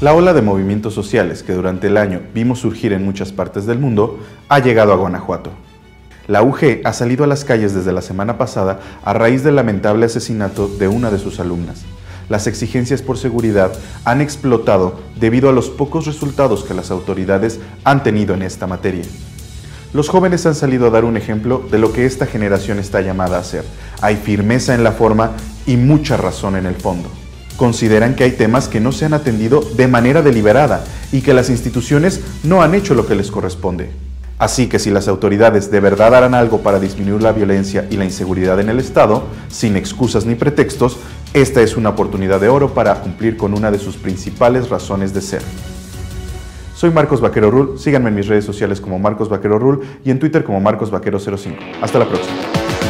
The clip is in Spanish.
La ola de movimientos sociales que durante el año vimos surgir en muchas partes del mundo ha llegado a Guanajuato. La UG ha salido a las calles desde la semana pasada a raíz del lamentable asesinato de una de sus alumnas. Las exigencias por seguridad han explotado debido a los pocos resultados que las autoridades han tenido en esta materia. Los jóvenes han salido a dar un ejemplo de lo que esta generación está llamada a hacer. Hay firmeza en la forma y mucha razón en el fondo. Consideran que hay temas que no se han atendido de manera deliberada y que las instituciones no han hecho lo que les corresponde. Así que si las autoridades de verdad harán algo para disminuir la violencia y la inseguridad en el Estado, sin excusas ni pretextos, esta es una oportunidad de oro para cumplir con una de sus principales razones de ser. Soy Marcos Vaquero Rule, síganme en mis redes sociales como Marcos Vaquero Rule y en Twitter como Marcos Vaquero 05. Hasta la próxima.